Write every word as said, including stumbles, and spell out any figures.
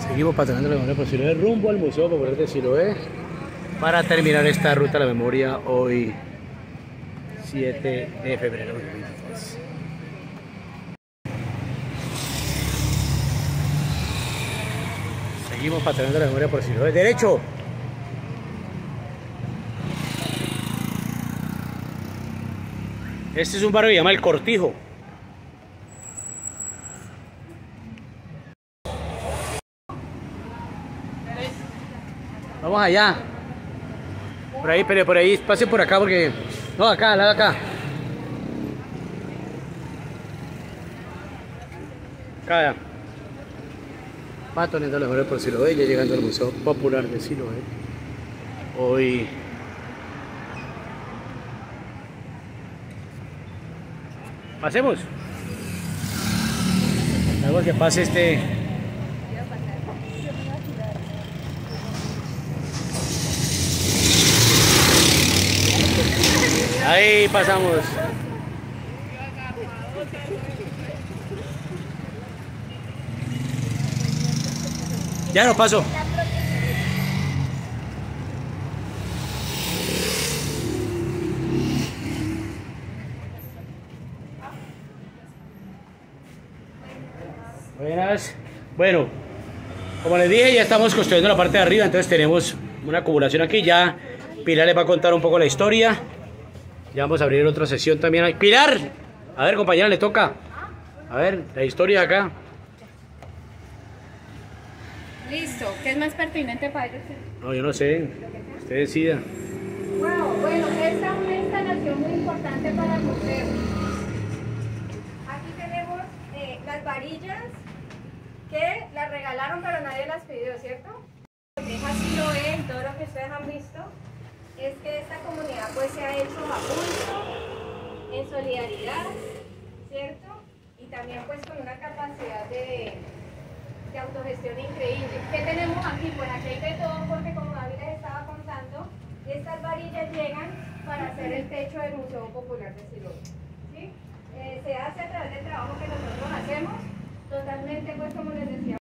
Seguimos patrocinando la memoria por Siloé rumbo al Museo Popular de Siloé para terminar esta ruta a la memoria hoy siete de febrero de dos mil veintitrés. Seguimos patrocinando la memoria por Siloé. ¡Derecho! Este es un barrio que se llama El Cortijo. Vamos allá. Por ahí, pero por ahí, pase por acá porque... No, acá, al lado de acá. Acá ya. Patrocinando la memoria por Siloé, ya llegando al Museo Popular de Siloé. Hoy... Pasemos. Algo que pase este. Ahí pasamos. Ya no paso. Buenas. Bueno, como les dije, ya estamos construyendo la parte de arriba, entonces tenemos una acumulación aquí. Ya Pilar les va a contar un poco la historia. Ya vamos a abrir otra sesión también. ¡Pilar! A ver, compañera, le toca. A ver, la historia acá. Listo, ¿qué es más pertinente para ellos? No, yo no sé. Usted decida. Wow, bueno, esta es una instalación muy importante para el museo. Aquí tenemos eh, las varillas que las regalaron pero nadie las pidió, ¿cierto? Lo que deja Siloé en todo lo que ustedes han visto es que esta comunidad pues se ha hecho a pulso, en solidaridad, ¿cierto? Y también pues con una capacidad de, de autogestión increíble. ¿Qué tenemos aquí? Pues aquí hay de todo porque como David les estaba contando, estas varillas llegan para hacer el techo del Museo Popular de Siloé, ¿sí? Eh, se hace a través del trabajo que nosotros hacemos, totalmente pues como les decía.